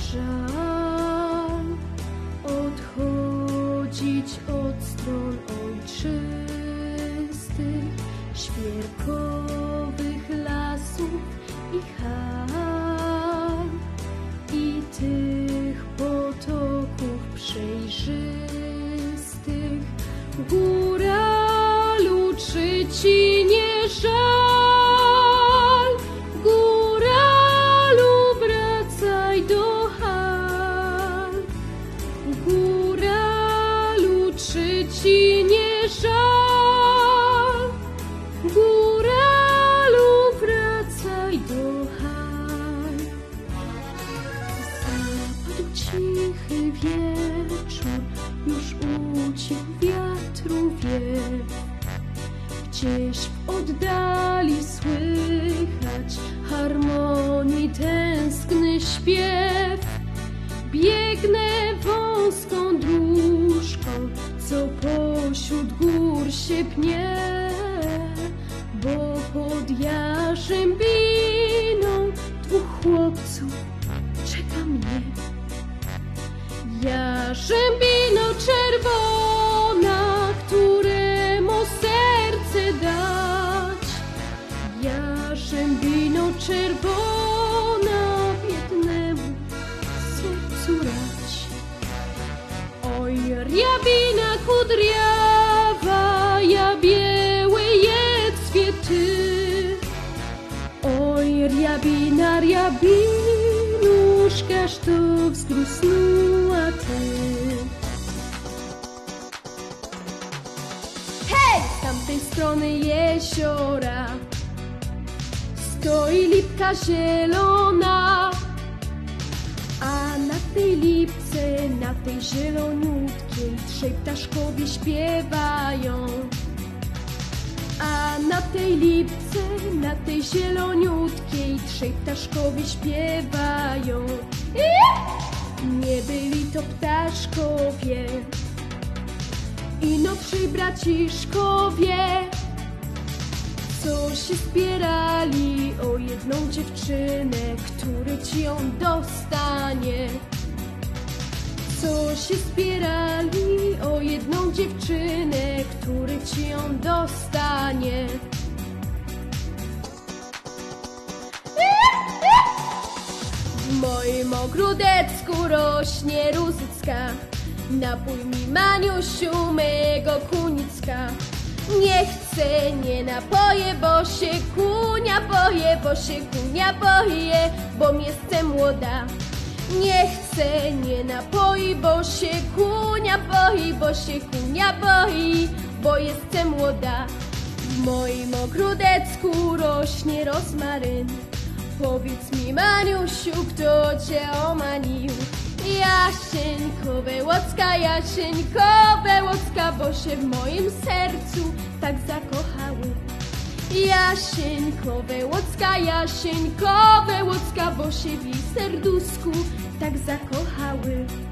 żal odchodzić od stron ojczystych, świerkowych lasów i hal i tych potoków przejrzystych. Góralu, czy ci nie żal? Góralu, wracaj do hal. Góralu, czy ci nie żal? Góralu, wracaj do hal. Zapadł cichy wieczór, już ucichł wiatru wiew. Gdzieś w oddali słychać harmonii tęskny śpiew. Biegnę wąską dróżką, co pośród gór się pnie, bo pod Jarzębiną dwóch chłopców czeka mnie. Jarzębino czerwona, któremu serce dać. Jarzębino czerwona, biednemu sercu rać. Oj, rjabina kudrjawa, jabieły jedźwie ty. Oj, rjabina, rjabinuszkaż to wzgrusnęła ty. Hej! Z tamtej strony jeziora stoi lipka zielona, a na tej lipce, na tej zieloniutkiej trzej ptaszkowie śpiewają. A na tej lipce, na tej zieloniutkiej trzej ptaszkowie śpiewają. Nie byli to ptaszkowie, ino trzej braciszkowie, co się spierali o jedną dziewczynę, który ci ją dostanie. Co się spierali o jedną dziewczynę, który ci ją dostanie. W moim ogródecku rośnie rózycka, napój mi, Maniusiu, mego kunicka. Nie chcę, nie napoję, bo się kunia boję, bo się kunia boję, bom jestem młoda. Nie chcę, nie napoi, bo się kunia boi, bo się kunia boi, bo jestem młoda. W moim ogródecku rośnie rozmaryn. Powiedz mi, Maniusiu, kto cię omanił? Jasieńko Wełocka, Jasieńko Wełocka, bo się w moim sercu tak zakochały. Jasieńko Wełocka, Jasieńko Wełocka, bo się w jej serduszku tak zakochały.